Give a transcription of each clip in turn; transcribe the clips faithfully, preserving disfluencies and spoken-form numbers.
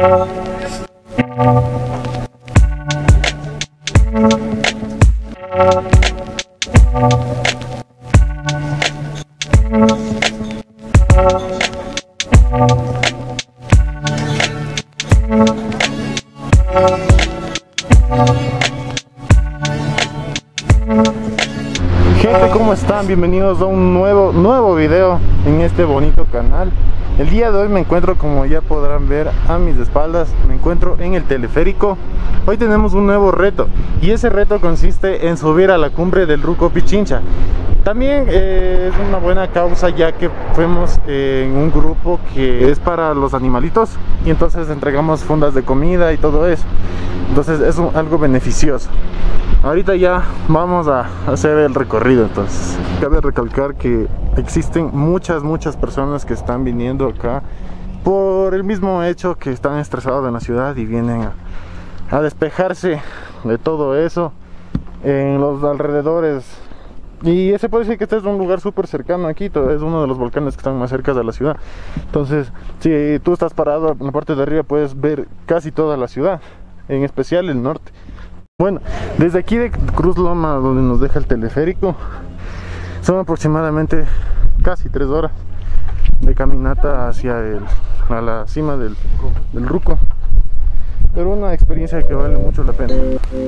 Gente, ¿cómo están? Bienvenidos a un nuevo, nuevo video en este bonito canal. El día de hoy me encuentro, como ya podrán ver a mis espaldas, me encuentro en el teleférico. Hoy tenemos un nuevo reto y ese reto consiste en subir a la cumbre del Ruco Pichincha. También eh, es una buena causa, ya que fuimos eh, en un grupo que es para los animalitos y entonces entregamos fundas de comida y todo eso. Entonces es un, algo beneficioso. Ahorita ya vamos a hacer el recorrido. Entonces cabe recalcar que existen muchas muchas personas que están viniendo acá por el mismo hecho que están estresados en la ciudad y vienen a, a despejarse de todo eso en los alrededores. Y se puede decir que este es un lugar súper cercano aquí, es uno de los volcanes que están más cerca de la ciudad. Entonces, si tú estás parado en la parte de arriba, puedes ver casi toda la ciudad, en especial el norte. Bueno, desde aquí de Cruz Loma, donde nos deja el teleférico, son aproximadamente casi tres horas de caminata hacia el, a la cima del, del Ruco. Pero una experiencia que vale mucho la pena.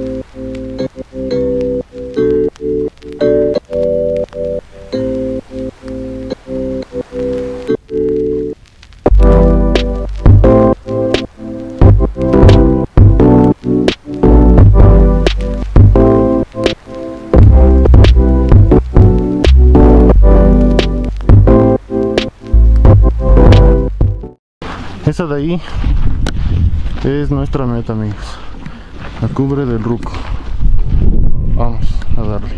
Esa de ahí es nuestra meta, amigos, la cumbre del Ruco. Vamos a darle.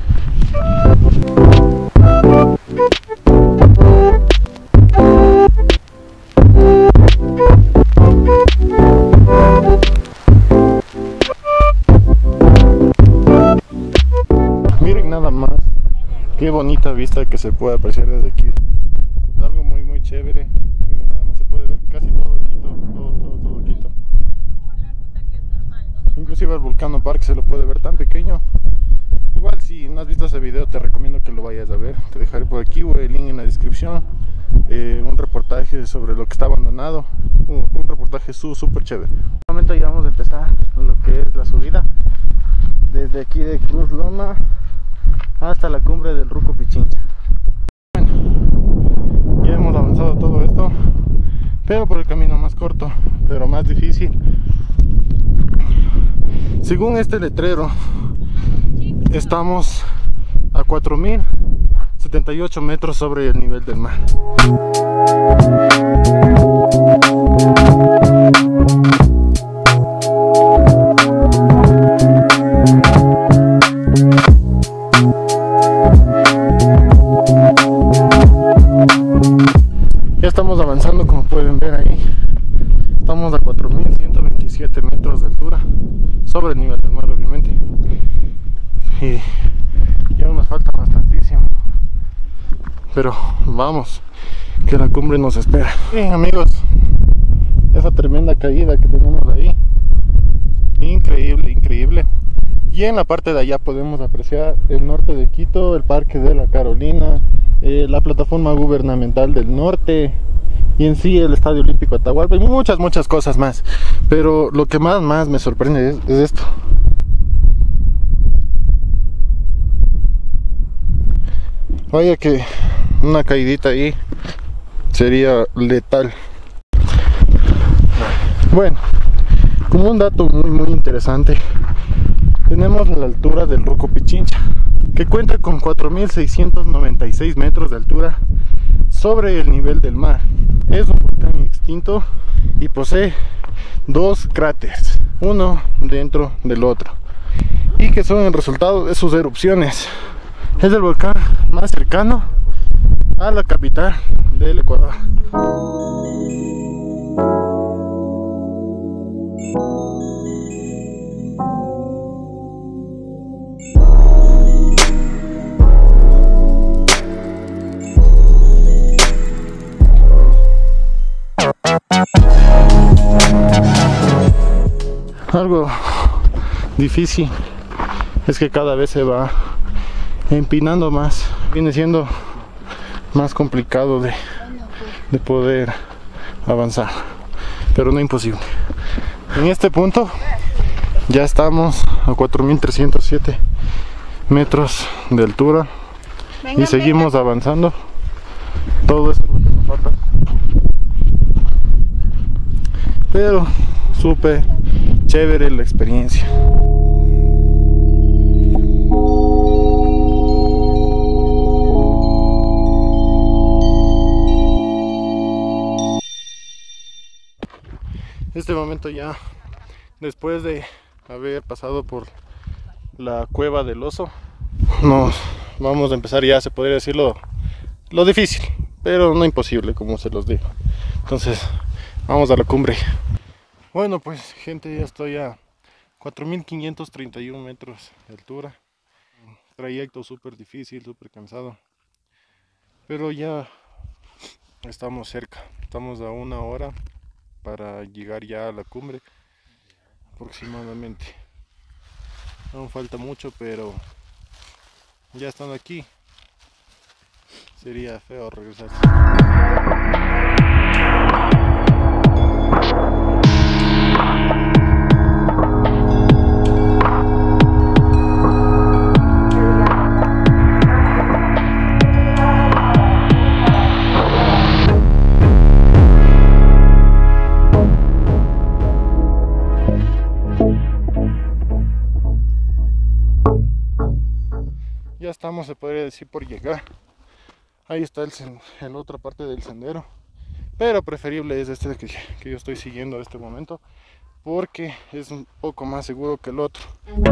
Miren nada más qué bonita vista que se puede apreciar desde aquí. Es algo muy muy chévere. Miren, nada más se puede ver casi todo Quito, todo, todo, todo Quito. Inclusive el Volcano Parque se lo puede ver tan pequeño. Igual, si no has visto ese video, te recomiendo que lo vayas a ver. Te dejaré por aquí o el link en la descripción. Eh, un reportaje sobre lo que está abandonado. Un, un reportaje súper chévere. Nuevamente ya vamos a empezar lo que es la subida. Desde aquí de Cruz Loma hasta la cumbre del Ruco Pichincha. Bueno, ya hemos avanzado todo esto, pero por el camino más corto, pero más difícil. Según este letrero, estamos a cuatro mil setenta y ocho metros sobre el nivel del mar. Ya estamos avanzando, como pueden ver ahí. Estamos a cuatro mil ciento veintisiete metros de altura sobre el nivel del mar, obviamente. Y ya nos falta bastantísimo, pero vamos, que la cumbre nos espera. Bien, amigos, esa tremenda caída que tenemos ahí, increíble, increíble. Y en la parte de allá podemos apreciar el norte de Quito, el Parque de la Carolina, eh, la plataforma gubernamental del norte y en sí el Estadio Olímpico Atahualpa y muchas muchas cosas más. Pero lo que más más me sorprende es, es esto. Vaya que una caidita ahí sería letal. Bueno, como un dato muy muy interesante, tenemos la altura del Ruco Pichincha, que cuenta con cuatro mil seiscientos noventa y seis metros de altura sobre el nivel del mar. Es un volcán extinto y posee dos cráteres, uno dentro del otro, y que son el resultado de sus erupciones. Es el volcán más cercano a la capital del Ecuador. Algo difícil es que cada vez se va empinando más, viene siendo más complicado de, de poder avanzar, pero no imposible. En este punto ya estamos a cuatro mil trescientos siete metros de altura y seguimos avanzando. Todo eso es lo que nos falta, pero súper chévere la experiencia. Este momento ya, después de haber pasado por la cueva del oso, nos vamos a empezar ya, se podría decirlo, lo difícil, pero no imposible, como se los digo. Entonces vamos a la cumbre. Bueno, pues gente, ya estoy a cuatro mil quinientos treinta y uno metros de altura. Trayecto súper difícil, súper cansado, pero ya estamos cerca. Estamos a una hora para llegar ya a la cumbre aproximadamente. Aún falta mucho, pero ya estando aquí sería feo regresarse. Ya estamos, se podría decir, por llegar. Ahí está el, el otra parte del sendero, pero preferible es este que, que yo estoy siguiendo en este momento, porque es un poco más seguro que el otro.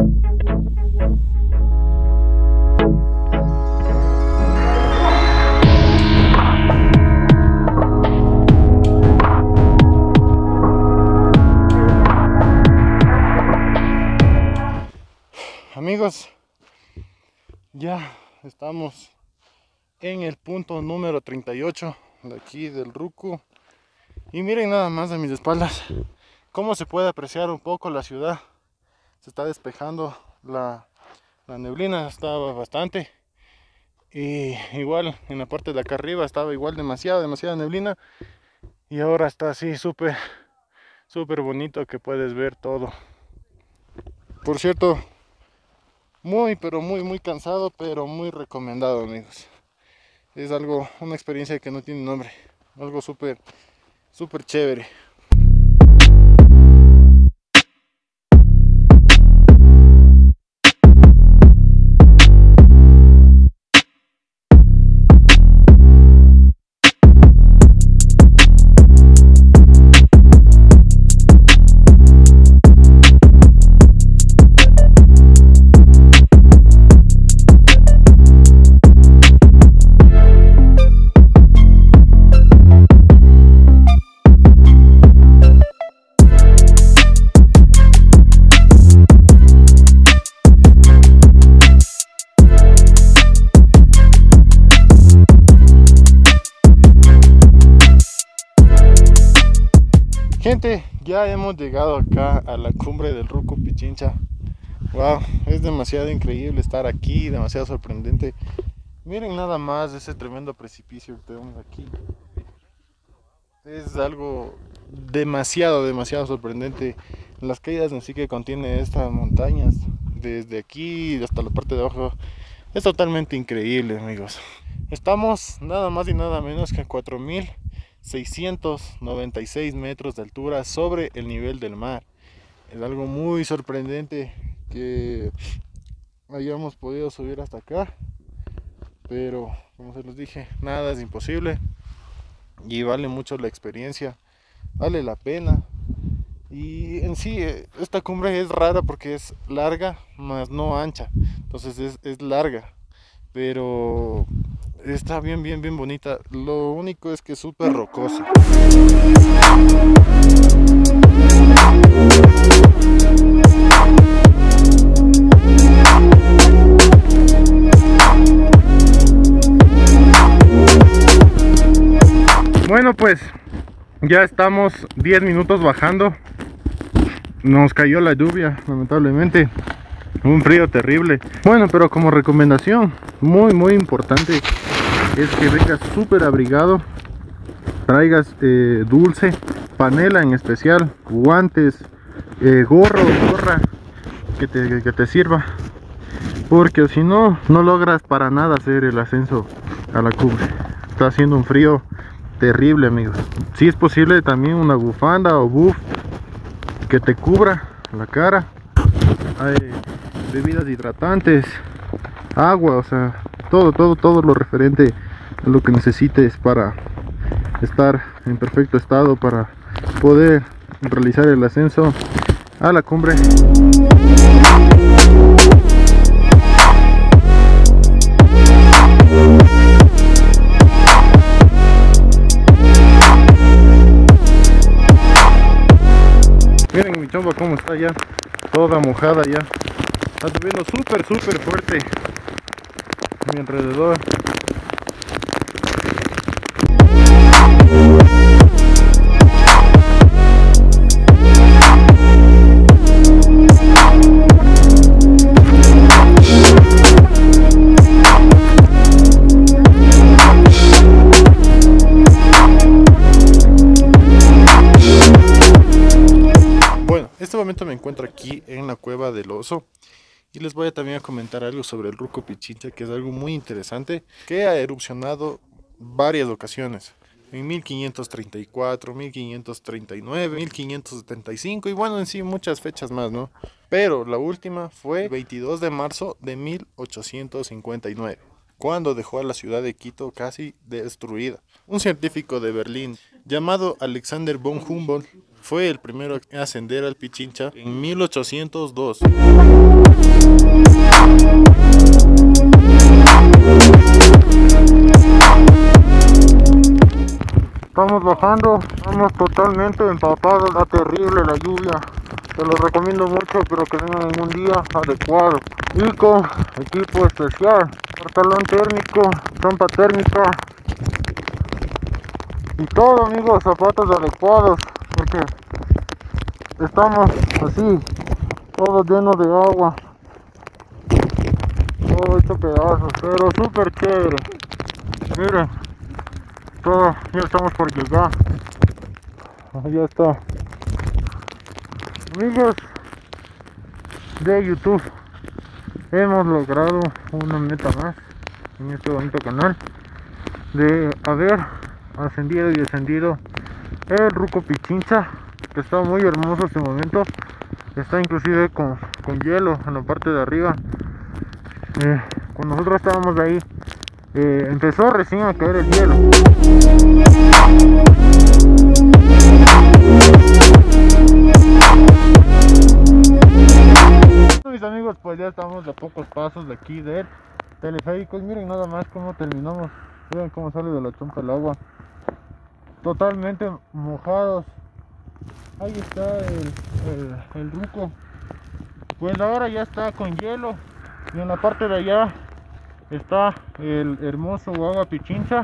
Amigos, ya estamos en el punto número treinta y ocho de aquí del Ruku, y miren nada más a mis espaldas cómo se puede apreciar un poco la ciudad. Se está despejando, la, la neblina estaba bastante, y igual en la parte de acá arriba estaba igual demasiada, demasiada neblina, y ahora está así súper, súper bonito que puedes ver todo. Por cierto, muy pero muy muy cansado, pero muy recomendado, amigos. Es algo, una experiencia que no tiene nombre, algo súper súper chévere. Gente, ya hemos llegado acá a la cumbre del Ruku Pichincha. Wow, es demasiado increíble estar aquí, demasiado sorprendente. Miren nada más ese tremendo precipicio que tenemos aquí. Es algo demasiado, demasiado sorprendente. Las caídas en sí que contiene estas montañas, desde aquí hasta la parte de abajo, es totalmente increíble, amigos. Estamos nada más y nada menos que a cuatro mil seiscientos noventa y seis metros de altura sobre el nivel del mar. Es algo muy sorprendente que hayamos podido subir hasta acá, pero como se los dije, nada es imposible y vale mucho la experiencia, vale la pena. Y en sí esta cumbre es rara porque es larga más no ancha, entonces es, es larga, pero está bien, bien, bien bonita. Lo único es que es súper rocosa. Bueno, pues ya estamos diez minutos bajando nos cayó la lluvia, lamentablemente. Un frío terrible. Bueno, pero como recomendación muy muy importante es que vengas súper abrigado. Traigas eh, dulce, panela en especial, guantes, eh, gorro, gorra que te, que te sirva. Porque si no, no logras para nada hacer el ascenso a la cumbre. Está haciendo un frío terrible, amigos. Si es posible también una bufanda o buff que te cubra la cara. Hay bebidas hidratantes, agua, o sea, todo, todo, todo lo referente a lo que necesites para estar en perfecto estado para poder realizar el ascenso a la cumbre. Miren mi chomba cómo está ya, toda mojada ya. Está lloviendo súper súper fuerte a mi alrededor. En este momento me encuentro aquí en la cueva del oso y les voy a también a comentar algo sobre el Ruco Pichincha, que es algo muy interesante que ha erupcionado varias ocasiones en mil quinientos treinta y cuatro, mil quinientos treinta y nueve, mil quinientos setenta y cinco y bueno, en sí muchas fechas más, ¿no? Pero la última fue el veintidós de marzo de mil ochocientos cincuenta y nueve, cuando dejó a la ciudad de Quito casi destruida. Un científico de Berlín llamado Alexander von Humboldt fue el primero a ascender al Pichincha en mil ochocientos dos. Estamos bajando, estamos totalmente empapados, está terrible la lluvia. Te lo recomiendo mucho, pero que vengan en un día adecuado. Y con equipo especial, pantalón térmico, trompa térmica y todo, amigos, zapatos adecuados, porque estamos así, todo lleno de agua, todo hecho pedazos, pero súper chévere. Miren, todo, ya estamos por llegar. Ya está. Amigos de YouTube, hemos logrado una meta más en este bonito canal de haber ascendido y descendido el Ruco Pichincha, que está muy hermoso este momento. Está inclusive con, con hielo en la parte de arriba. Eh, cuando nosotros estábamos ahí, eh, empezó recién a caer el hielo. Mis amigos, pues ya estamos a pocos pasos de aquí del teleférico. Y miren nada más cómo terminamos. Miren cómo sale de la chompa el agua, totalmente mojados. Ahí está el, el, el Ruco, pues ahora ya está con hielo. Y en la parte de allá está el hermoso Agua Pichincha.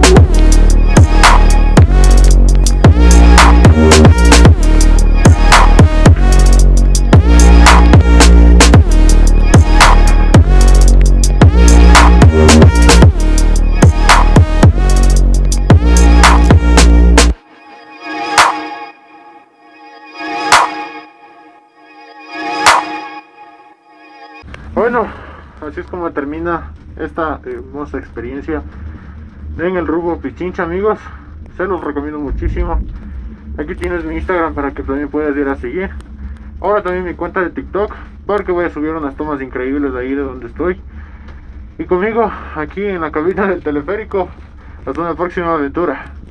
Bueno, así es como termina esta hermosa experiencia en el Ruco Pichincha, amigos. Se los recomiendo muchísimo. Aquí tienes mi Instagram para que también puedas ir a seguir. Ahora también mi cuenta de TikTok, porque voy a subir unas tomas increíbles de ahí de donde estoy. Y conmigo aquí en la cabina del teleférico. Hasta una próxima aventura.